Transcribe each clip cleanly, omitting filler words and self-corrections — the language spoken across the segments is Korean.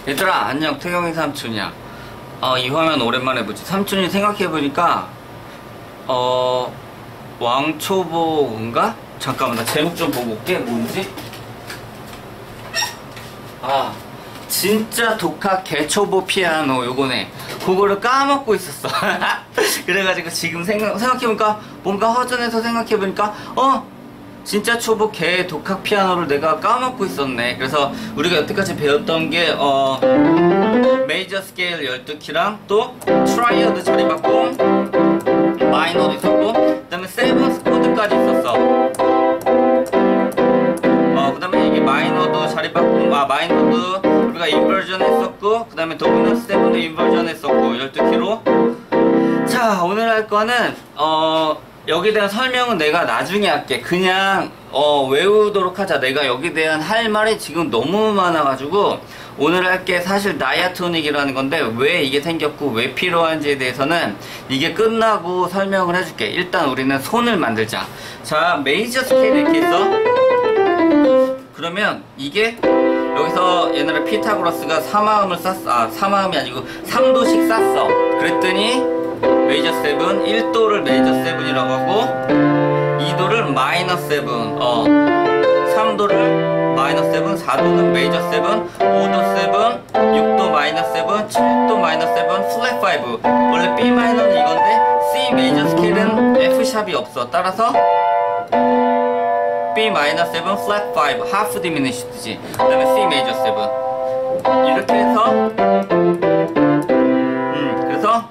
얘들아 안녕, 태경이 삼촌이야. 이 화면 오랜만에 보지. 삼촌이 생각해보니까 왕초보인가? 잠깐만 나 제목 좀 보고 올게. 뭔지? 진짜 독학 개초보 피아노 요거네. 그거를 까먹고 있었어. 그래가지고 지금 생각해보니까 뭔가 허전해서 생각해보니까 진짜 초보 개 독학 피아노를 내가 까먹고 있었네. 그래서 우리가 여태까지 배웠던 게 메이저 스케일 12키랑 또 트라이어드 자리바꿈, 마이너도 있었고 그 다음에 세븐스 코드까지 있었어. 그 다음에 이게 마이너도 자리바꿈, 마이너도 우리가 인버전 했었고 그 다음에 도미넌트 세븐도 인버전 했었고 12키로. 자, 오늘 할 거는 여기에 대한 설명은 내가 나중에 할게. 그냥 외우도록 하자. 내가 여기에 대한 할 말이 지금 너무 많아가지고 오늘 할 게 사실 다이아토닉이라는 건데 왜 이게 생겼고 왜 필요한지에 대해서는 이게 끝나고 설명을 해줄게. 일단 우리는 손을 만들자. 자, 메이저 스케일 이렇게 있어. 그러면 이게 여기서 옛날에 피타고라스가 3화음을 쌌어. 3화음이 아니고 3도씩 쌌어. 그랬더니 메이저 7, 1도를 메이저 7이라고 하고 2도를 마이너 7, 3도를 마이너 7, 4도는 메이저 7, 5도 7, 6도 마이너 7, 7도 마이너 7, 플랫 5. 원래 B 마이너는 이건데 C 메이저 스케일은 F 샵이 없어. 따라서 B 마이너 7, 플랫 5, 하프 디미니시드지. 그 다음에 C 메이저 7 이렇게 해서 그래서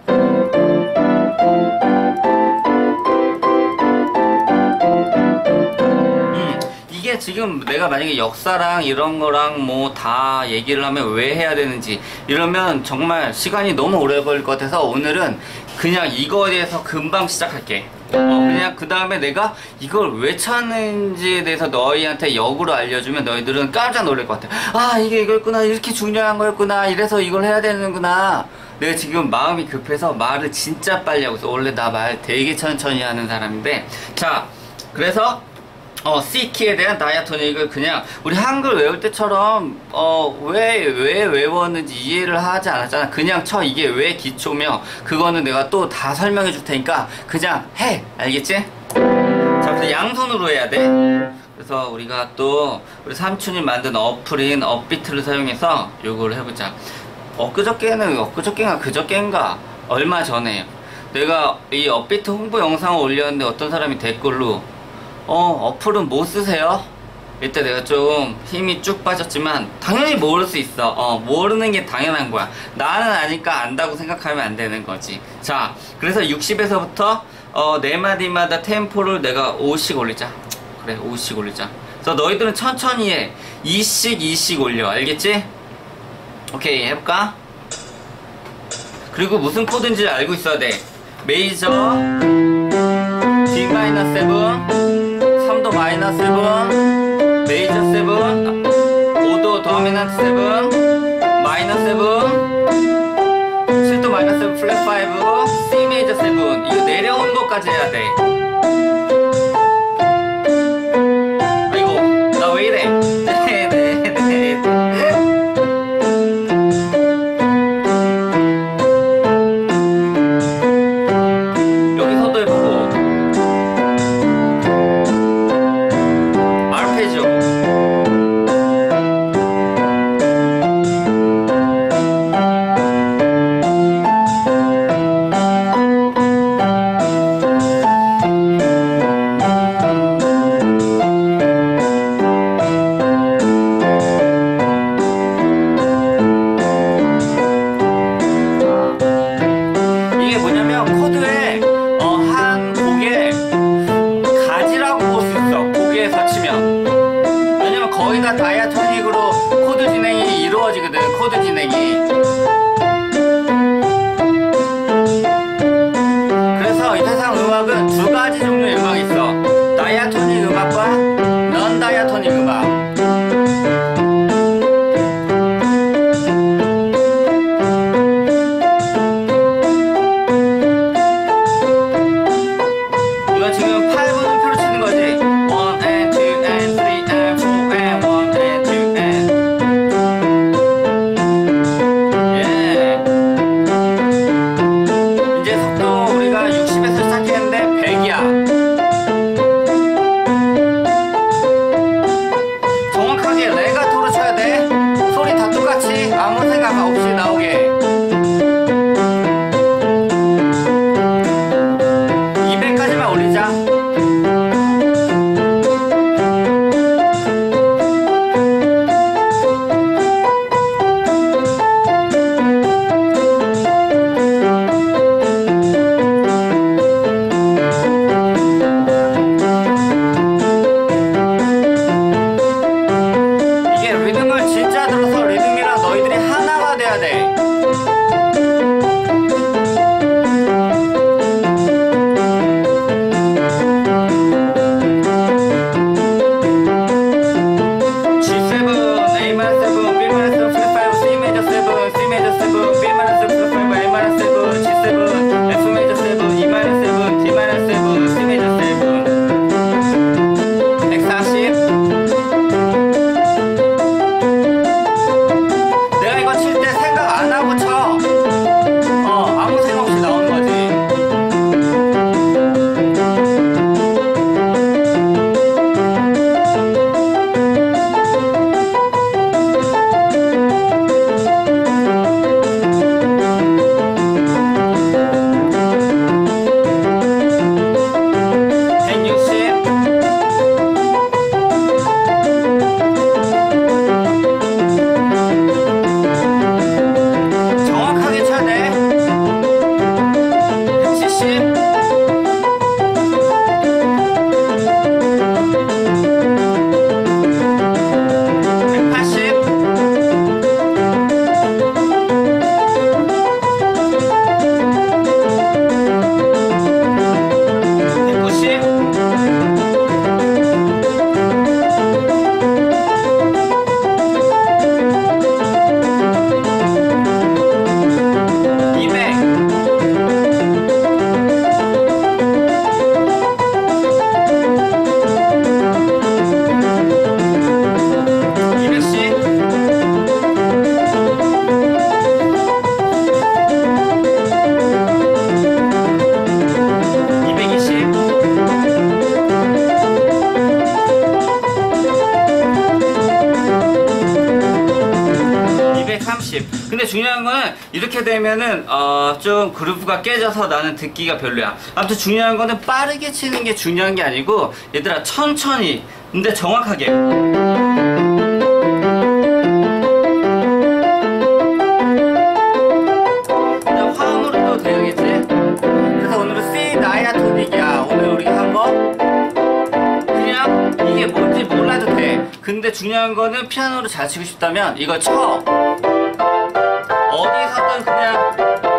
이게 지금 내가 만약에 역사랑 이런 거랑 뭐 다 얘기를 하면 왜 해야 되는지 이러면 정말 시간이 너무 오래 걸릴 것 같아서 오늘은 그냥 이거에 대해서 금방 시작할게. 그냥 그 다음에 내가 이걸 왜 찾는지에 대해서 너희한테 역으로 알려주면 너희들은 깜짝 놀랄 것 같아. 이게 이거였구나, 이렇게 중요한 거였구나, 이래서 이걸 해야 되는구나. 내가 지금 마음이 급해서 말을 진짜 빨리 하고 있어. 원래 나 말 되게 천천히 하는 사람인데. 자, 그래서 C키에 대한 다이아토닉을 그냥 우리 한글 외울 때처럼 왜 외웠는지 이해를 하지 않았잖아. 그냥 쳐. 이게 왜 기초며 그거는 내가 또 다 설명해 줄 테니까 그냥 해. 알겠지? 자, 그래서 양손으로 해야 돼. 그래서 우리가 또 우리 삼촌이 만든 어플인 업비트를 사용해서 요거를 해보자. 엊그저께인가 그저께인가 얼마 전에 내가 이 업비트 홍보 영상을 올렸는데 어떤 사람이 댓글로 어플은 뭐 쓰세요? 이때 내가 좀 힘이 쭉 빠졌지만 당연히 모를 수 있어. 모르는 게 당연한 거야. 나는 아니까 안다고 생각하면 안 되는 거지. 자, 그래서 60에서부터 네 마디마다 템포를 내가 5씩 올리자. 그래, 5씩 올리자. 그래서 너희들은 천천히 해. 2씩 올려. 알겠지? 오케이, 해볼까? 그리고 무슨 코드인지 알고 있어야 돼. 메이저 D 마이너 7, 3도 마이너 7, 메이저 7, 5도 도미넌트 7, 마이너 7, 7도 마이너 7, 플랫 5, C 메이저 7. 이거 내려오는 것까지 해야 돼. 아이고, 나 왜 이래? 다이아토닉으로 코드 진행이 이루어지거든. 코드 진행이. 그래서 이 세상 음악은 두 가지 종류의 음악이 있어. 다이아토닉 음악과 넌 다이아토닉 음악. 이거 지금 8분음표로 치는 거지. 1 and 2 and 3 and 4 and 1 and 2 and 쳐야 돼. 근데 중요한 거는 이렇게 되면은 좀 그루브가 깨져서 나는 듣기가 별로야. 아무튼 중요한 거는 빠르게 치는 게 중요한 게 아니고 얘들아 천천히 근데 정확하게 화음으로 또 되겠지? 그래서 오늘은 C 다이아토닉이야. 오늘 우리가 한 거 그냥 이게 뭔지 몰라도 돼. 근데 중요한 거는 피아노를 잘 치고 싶다면 이거 쳐. 어디서든 그냥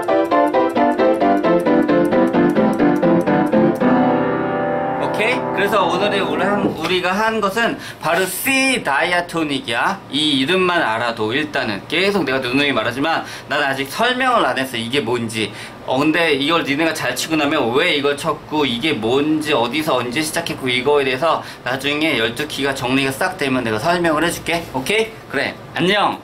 오케이? 그래서 오늘의 우리가 한 것은 바로 C 다이아토닉이야. 이 이름만 알아도 일단은 계속 내가 누누이 말하지만 난 아직 설명을 안 했어. 이게 뭔지. 근데 이걸 니네가 잘 치고 나면 왜 이걸 쳤고 이게 뭔지 어디서 언제 시작했고 이거에 대해서 나중에 12키가 정리가 싹 되면 내가 설명을 해줄게. 오케이? 그래. 안녕.